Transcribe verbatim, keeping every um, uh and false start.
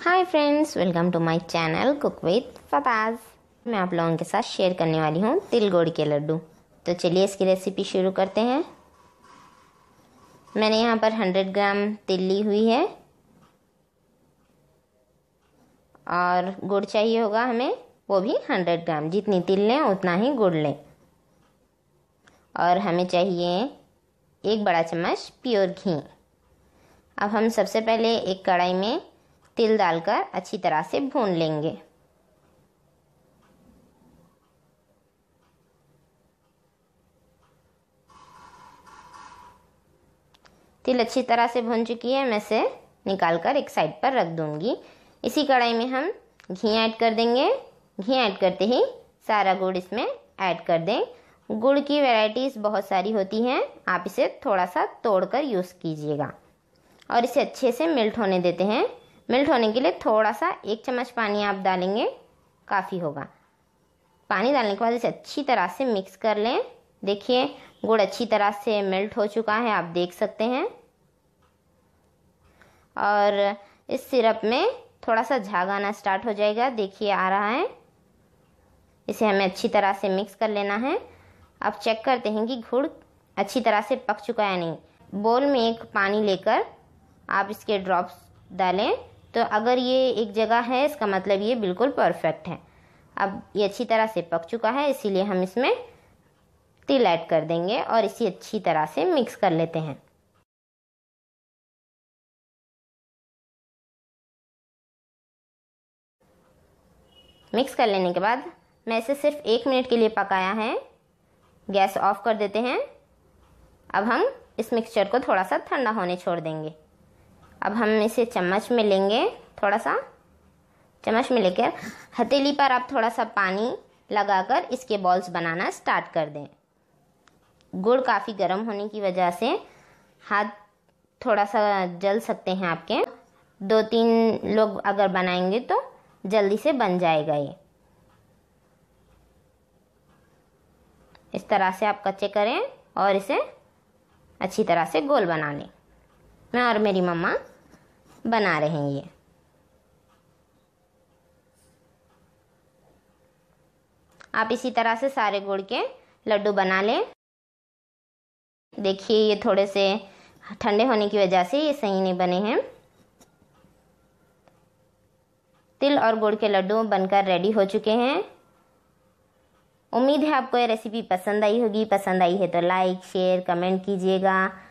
Hi friends, welcome to my channel cook with Fataz. मैं आप लोगों के साथ शेयर करने वाली हूँ तिल गुड़ के लड्डू। तो चलिए इसकी रेसिपी शुरू करते हैं। मैंने यहाँ पर सौ ग्राम तिल ली हुई है और गुड़ चाहिए होगा हमें, वो भी सौ ग्राम। जितनी तिल लें उतना ही गुड़ लें। और हमें चाहिए एक बड़ा चम्मच प्योर घी। अब हम सबसे पहले एक कढ़ाई में तिल डालकर अच्छी तरह से भून लेंगे। तिल अच्छी तरह से भून चुकी है, मैं इसे निकालकर एक साइड पर रख दूंगी। इसी कढ़ाई में हम घी ऐड कर देंगे। घी ऐड करते ही सारा गुड़ इसमें ऐड कर दें। गुड़ की वैरायटीज़ बहुत सारी होती हैं, आप इसे थोड़ा सा तोड़कर यूज़ कीजिएगा। और इसे अच्छे से मेल्ट होने देते हैं। मेल्ट होने के लिए थोड़ा सा एक चम्मच पानी आप डालेंगे, काफ़ी होगा। पानी डालने के बाद इसे अच्छी तरह से मिक्स कर लें। देखिए गुड़ अच्छी तरह से मेल्ट हो चुका है, आप देख सकते हैं। और इस सिरप में थोड़ा सा झाग आना स्टार्ट हो जाएगा, देखिए आ रहा है। इसे हमें अच्छी तरह से मिक्स कर लेना है। अब चेक करते हैं कि गुड़ अच्छी तरह से पक चुका है नहीं। बोल में एक पानी लेकर आप इसके ड्रॉप्स डालें, तो अगर ये एक जगह है इसका मतलब ये बिल्कुल परफेक्ट है। अब ये अच्छी तरह से पक चुका है, इसीलिए हम इसमें तिल ऐड कर देंगे और इसे अच्छी तरह से मिक्स कर लेते हैं। मिक्स कर लेने के बाद मैं इसे सिर्फ एक मिनट के लिए पकाया है। गैस ऑफ कर देते हैं। अब हम इस मिक्सचर को थोड़ा सा ठंडा होने छोड़ देंगे। अब हम इसे चम्मच में लेंगे, थोड़ा सा चम्मच में लेकर हथेली पर आप थोड़ा सा पानी लगाकर इसके बॉल्स बनाना स्टार्ट कर दें। गुड़ काफ़ी गर्म होने की वजह से हाथ थोड़ा सा जल सकते हैं आपके। दो तीन लोग अगर बनाएंगे तो जल्दी से बन जाएगा ये। इस तरह से आप कच्चे करें और इसे अच्छी तरह से गोल बना लें। मैं और मेरी मम्मा बना रहे हैं ये। आप इसी तरह से सारे गुड़ के लड्डू बना लें। देखिए ये थोड़े से ठंडे होने की वजह से ये सही नहीं बने हैं। तिल और गुड़ के लड्डू बनकर रेडी हो चुके हैं। उम्मीद है आपको ये रेसिपी पसंद आई होगी। पसंद आई है तो लाइक शेयर कमेंट कीजिएगा।